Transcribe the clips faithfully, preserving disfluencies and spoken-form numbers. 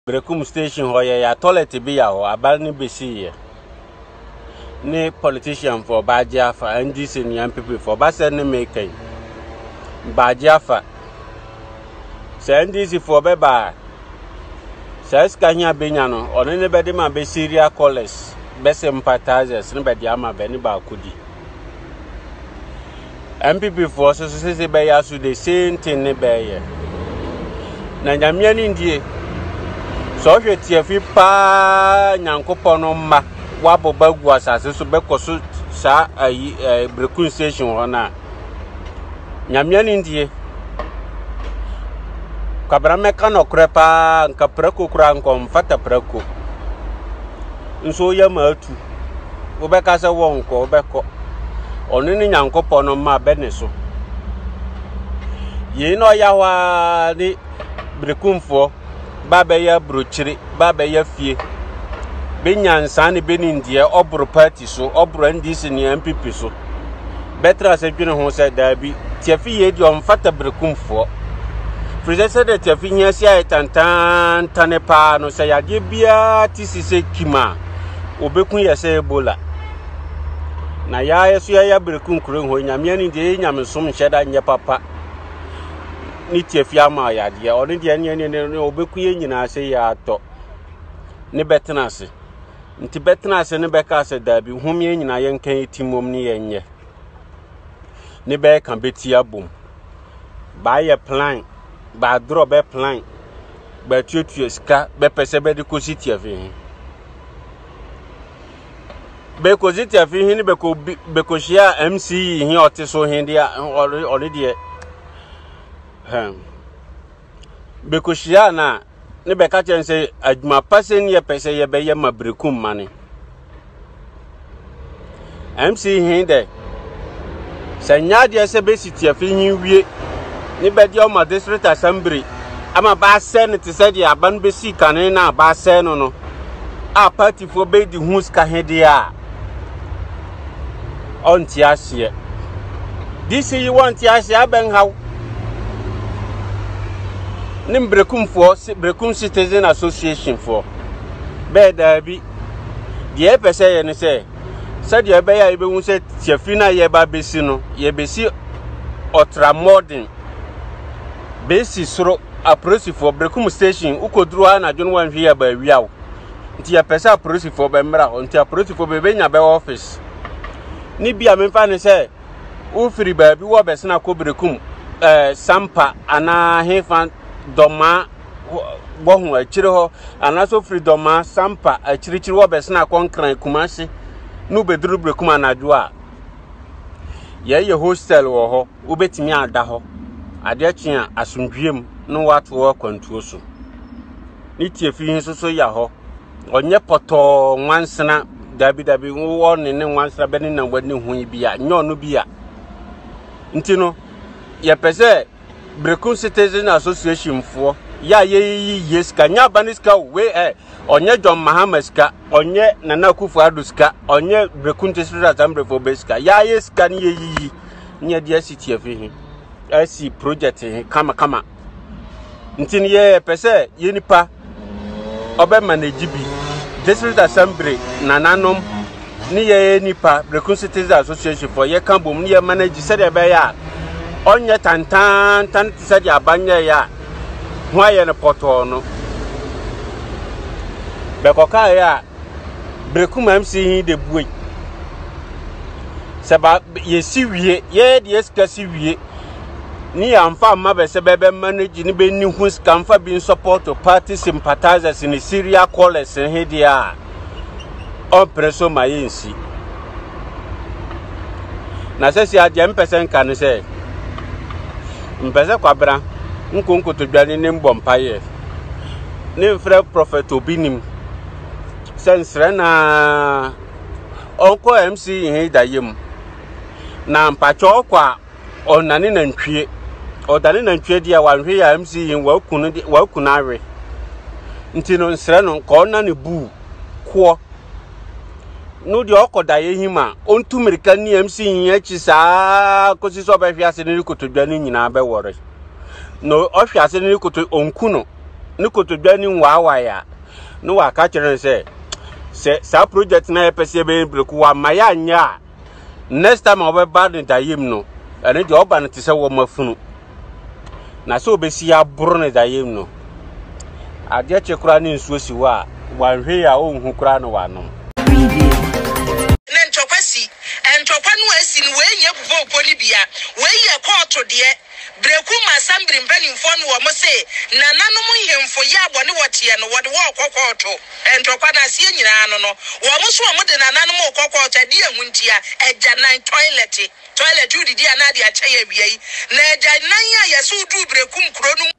Brekum station hoye ya toilet bi ya ho abal ni besi ye ni politician for Bajiafa N D C ni M P P for ba se ni make Bajiafa se N D C for be ba se ska nya benya no ono ne be de ma be Syria college be sympathizers ni be de ama be ni ba kudi M P P for so so se be ya so the same thing ni be ye na nyamia ni ndie so hwe tiefi pa nyankopon no ma wabo bagu asase so bekoso sa ayi Brekum station hona nyamia ni ndie kabra meka no krepa nka preko kura nkom fata preko nso ya ma atu wo beka se won ko beko onu ni nyankopon no ma bene so ye no ya wa ni Brekum fo baba ya brochiri baba ya fie benyansa ne benindie obro party so obro N D C ne M P P so betra se dwene ho se dabi tiafi ye di omfata Brekum fo freze de tiafi nya si ay tantan tanepa no se yade bia tisise kima obekun ye se ebola na ya yeso ya Brekum kuro ho nyame ni de nyame som hyeda nya papa ni tiafi ama yade oni de ene ene obeku ye nyina se ya to ni betena se nti betena se ne beka se dabi hum ye nyina ye nkan timom ni ye nye ni be kan beti abom ba ye plan ba draw be plan ba tutu ska be pese be de kosi tiafi be kosi tiafi ni be ko be ko shia M C hin otiso hin dia ori de Hem Bekoshia na ne beka chense adwuma pasen ye pese ye be ye ma Brekum mane M C hin de sanya de se be sitiafi hin wie ne be de o ma district assembly ama ba sen te se de aban be si kan na ba sen no no a party fo be di hu ska hin de a on ti ase this you want ti ase aben how nim Brekum for Brekum Citizen Association for be da bi de pese ye ne se se de be ya ibe hu se tiafi na ye ba besi no ye besi ultra modern besi soro approach for Brekum station ukoduru ana dwon wan hwe ya ba wiawo nti ye pese approach for be mra nti approach for be benya be office ni bia me fa ne se u free ba bi wo be se na ko Brekum eh sampa ana hefa doma bohu achire ho anaso freedom sampa achirichiri wo bese na konkran kumase no beduru Brekum anadwo a ye ye hostel wo ho obetimi ada ho ade twen a asundwiem no wato wo kwantuo so ni tiefi hin so so ya ho onye poto nwansena dabi dabi wo ne ne nwansena be ne na wani hu bia nyo no bia ntino ye pese Brekum Citizen Association for ya ye yes ka nya baniska we eh onye John Mahama ska onye Nana Akufo-Addo ska onye Brekum District Assembly for Beska ya yes ka ni ye yi ni de city afi hi asi project hi kama kama ntini ye pese ye nipa obe manage bi District Assembly nananom ni ye nipa Brekum Citizen Association for ye kan bom ni ye manage se de be ya onye tantan tan tse dia banye ya ho aye ne poto no be koka ya Brekum M C hin de buoi seba ye si wie ye de eska si wie ni amfa ma be se be manage ni be ni hu ska amfa bi support party sympathizers in Syria college hin dia on preso mayensi na se si ade mpesen kan se mpese kwabra nkonko to dwane ne mbompaye ne mfre prophet obinim sensre na onko M C hin dayem na mpacho kwa onane na ntwie odane na ntwie dia wanhwe ya M C hin wakunu wakunu awe ntino nsre no ko na ne bu ko no di okodaye hima ontu America ni M C hin achi saa kosi so be hwe ase ne kotodwane nyina be wore no ohwe ase ne koto onku no ne kotodwa ni nwa ya no wa ka kire say say sa project na e pese be breku wa maya nya next time obe bad in dayim no ene de oba no te se wo mafunu na so obesi ya buru ne dayim no ade chekura ni nsuo si wa wanhwe ya onhu kura no wa no ne ntopasi entopa no asi ni we nye bubo poni bia we ye court de breku masambri mpanimfo no wo mo se nananom hemfo ya abone wote no wode wo kokoto entopa na sie nyina no no wo mo so mo de nananom kokoto de ahuntia eja nan toilet toilet udidi anade a cheye biai na eja nan ya yeso du breku mkro no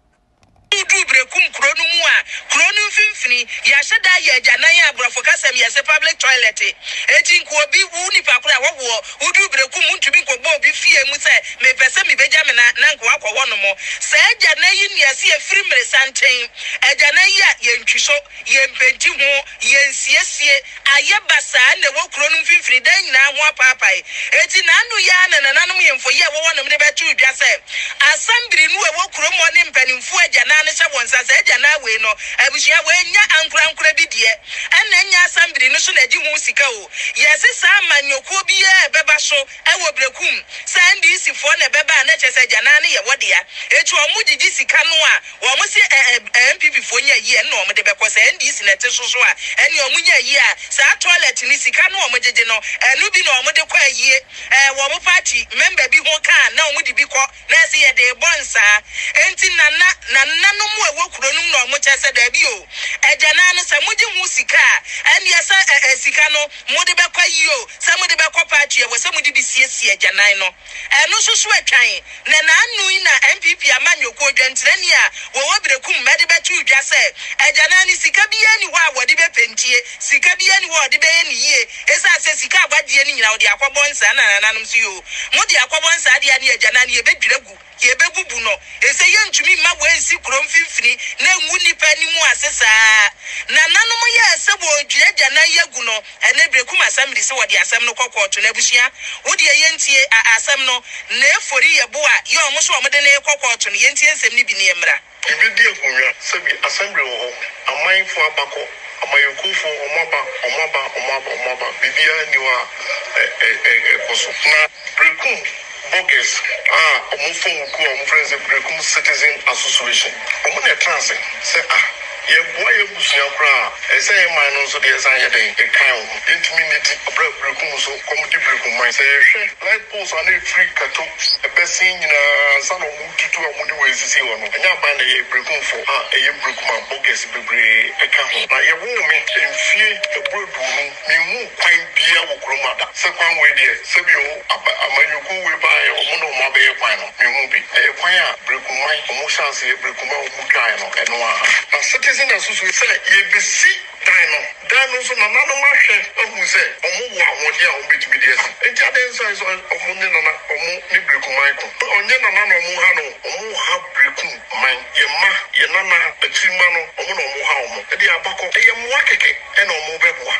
du brekum krono mu a krono mfimfini ya sheda ya janan ya abrafo kasem ya se public toilet eti nko obi wu ni pakura wowo udu brekum ntumi ko bo obi fie mu se me pese me beja me na nanko akwo no mo se janan yi ni ase efiri mere santen janan ya ye ntwiso ye mpenti ho ye nsiesie aye basa na wo krono mfimfini dan nyina ho apapai eti nanu ya na nananum ye mfo ye wo no me de betu dwa se asambiri nu e wo kromo ne mpanimfo janan ne se wonsa se eja na we no abushia we nya ankura ankura bi de ena nya asambiri no so na ji hu sika o yesi sa manyokuo bi e beba so e wo brekum sandi sifo na beba na chese eja na ne ye wodea etu omu jiji sika no a wo mo se M P P fo nya yi na omu de bekọ se N D C na te so so a eni omu nya yi a sa toilet ni sika no omu jeje no enu bi na omu de kwa yi e wo mo party member bi ho ka na omu di bi kọ na se ye de bonsa enti na na na no mu ewo kuronum no mo chese da bi o ejana no se moji hu sika ene yesa sika no mo de bekwa yi o se mo de bekwa party e wo se mo de bi siesie ejana no eno susu atwan na na anu na M P P amanyoko dwantrani a wo wo brekum mede betu dwa se ejana ni sika bi ani ho a wo de bepentie sika bi ani ho de be ni yie esa se sika agbadie ni nyina wo de akwobonsa na nananum si o mo de akwobonsa de ani ejana ni e bedwiragu ye bebubu no ese ye ntumi ma wo ensi krom fimfini na nwu nipa ni mu asesa na nanom ye ese bo dwuaja na yagu no ene brekum asam di se wo de asam no kokoto na busia wo de ye ntie asam no na efori ye bo a ye omo so omo de na kokoto no ye ntie ensem ni bi ne emra ibidi akonwa sabi assembly wo ho amanfo abako amayokufo omaba omaba omaba omaba bibia ni wa eh eh koso na brekum bogus ah omo phone ku omo friends brekum citizen association omo na trans say ah ye boy ye busia kra e say man no so de san ye den e kan o intimidate brekum so community brekum man say hwe like post on a free kato e besin nyina san omo tutu omo ni we sisi wo no nya ban na ye brekum fo ah e ye brekum bogus bebre e kan ho na ye wo me enfie e brodu no mi hu kwan bia wo kromada se kwan we de se bi o amanyoko we ba e omo no mo ba ye kwan no mi hu bi e kwan a brekum man omo chance ye brekum ma omo kai no e no a na citizen association say ye be see dino dino so na na no ma hwe ohu say omo wo ahode a ombetimi de ese enti aden sai so omo ne na na omo ni brekum man ko onye na na no omo ha no omo ha brekum man ye ma ye na na atima no omo no omo ha omo e de abako e ye mo akeke e na omo beboa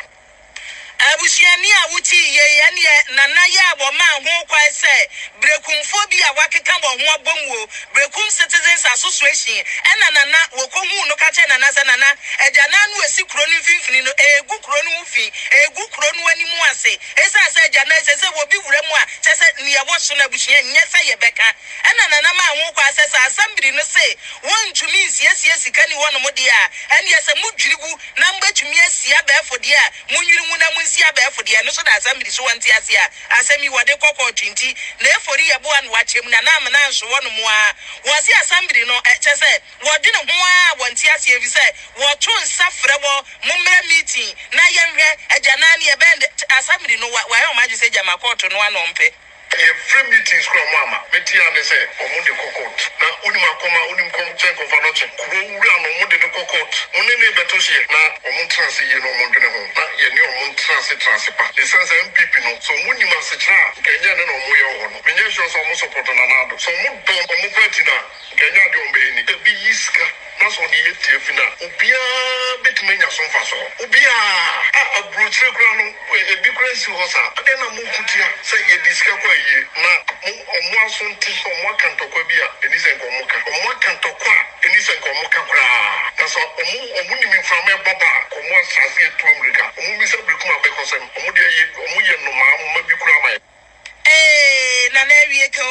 abusiani a wuti ye ya ne nana ya abo ma ho kwa se brekumfo bi a wakeka bo ho abonwo brekum citizens association ena nana wokohu no ka che nana se nana ejana no esi kuro no mfimfini no egu kuro no mfi egu kuro no animu ase esa se ejana se se wo bi wuramu a che se ne wo so na abusia nye se ye beka ena nana ma ho kwa se sa assembly no se wontumi nsiesie sika ni wono mode a ene ye se mudwirigu na mbetumi asia ba efode a munwirimu na munsia ba efode no so na assembly so wanti ase a asemi wode kokko twenty na efori ye bo an wachem na na na nso wono mo a wo se assembly no e che se wodwene ho a wanti ase evi se wo to nsafre wo mummra meeting na yenhwe agana ne ye bend assembly no wa yo ma ju se jama court no anompe ye free meetings kwa mama meti ane se omo de kokot na unim akoma unim kom chen ko fanoche ko wura no omo de kokot one ne beto hye na omo trans ye no omo dwene ho na ye ne omo trans trans pa license M P P no so munim asechra kenya ne no omo ye ho no menye sure so omo support na nado so omo don omo party na kenya de omo ni e bi yiska na so de ye tie fina obia betumenya so mfa so obia a abrochre kra no e bi kra si ho sa ade na mo kutia se ye diska kwa na omo asonti omo kantokwa bia eni se nkomo ka omo kantokwa eni se ko mo kakra na so omu omu ni mi from e baba omu asase to America omu mi se brekum abeko sem omu de ye omu ye no ma ma bi kura ma eh na na wie ko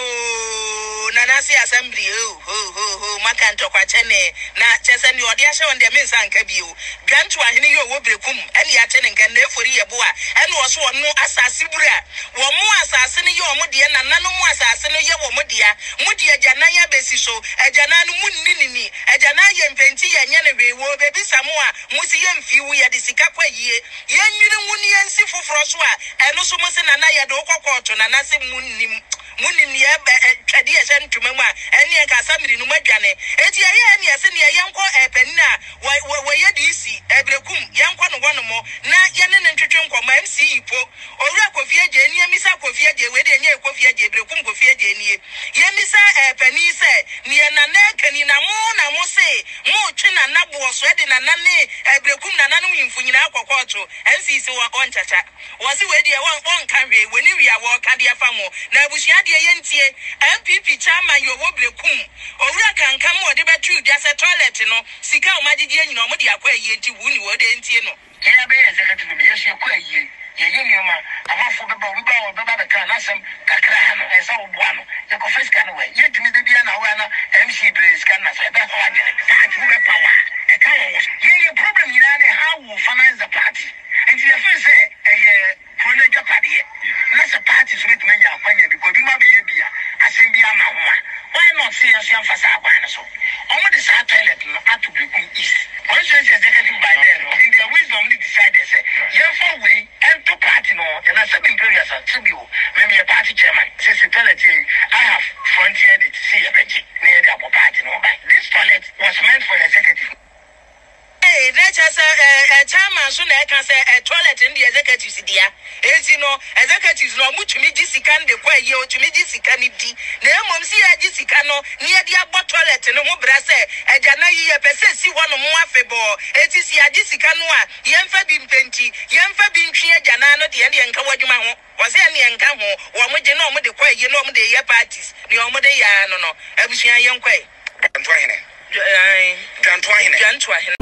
na na si assembly ho ho ho ho maka ntokwa chene na chese ni odi ahye wonde me nsa nka bio gantu ahene yo wo brekum ene ya chene nka na efori ye bo a ene wo so wonu asase bura wo mu asase ne ye wo de na nanu mu asase ne ye wo mu de a mu de agana ya besi so agana no mu ni ni agana ye mpenti ye nya ne we wo bebi samu a mu si ye mfi wu ye de sika kwa yie ye nwiri wuni ye nsi foforo so a eno so mu se na na ye de okokọto na na se mu nim munim ni ebe twade ye ntuma mu a ene ka samiri no madwane eti ye ye ne se ne ye nko epani na wo ye di si ebrekum ye nko no wono mo na ye ne ntwetwe nko ma M C ipo owura kofie je ni emisa kofie je we de nye kofie je ebrekum kofie je ni ye misa epani se ne na na kani na mo na mo se mo twe na na bo so de na na ne ebrekum na nanom yimfunyina akọkọto M C se wa onchacha wo se we de won won kan we woni wi a wo ka de afa mo na abusia de ye ntie M P P chairman yo wo brekum owura kankan mo de betu dia se toilet no sika o magidi anyina o mo de akwa ye nti wu ni wo de ntie no ya be executive me yes yakwa ye ye ye ni ma amafo be ba obi ba o be ba be kan asem kakra ha no esa wo boa no ye ko first kan we ye tumi de bia na wo na M C brace kan na so e be ho agene ka ti be power e ka wo ye ye problem ni na how we finance the party and you first say eh political party na se party so it menya akwanya because bi ma be ye bia asem bia ma ho a why not see us yan fasa akwana so omo de sa toilet no atubli kun is one say executive by then in their wisdom they decided say ye for we and to party no and I said imperial so be me me party chairman say the toilet I have frontier it see a beji near the party no by this toilet was meant for the executive. Eh, that's a chairman so na can say a toilet in the executives dia. Ezi no executives no mu tumi jisika de kwa ye o tumi jisika ni di. Na emom si ya jisika no ne dia bo toilet no ho bra se agana yi ye pese si wono mo afebo. Eti si ya jisika no a ye mfa bi mpenti, ye mfa bi ntwe agana no de de nka wadwuma ho. Wose ne nka ho, wo mo je no mo de kwa ye no mo de ye parties. Ne o mo de ya no no. Abusuan ye nkwa. Gantwa hene. Ai, Gantwa hene. Gantwa hene.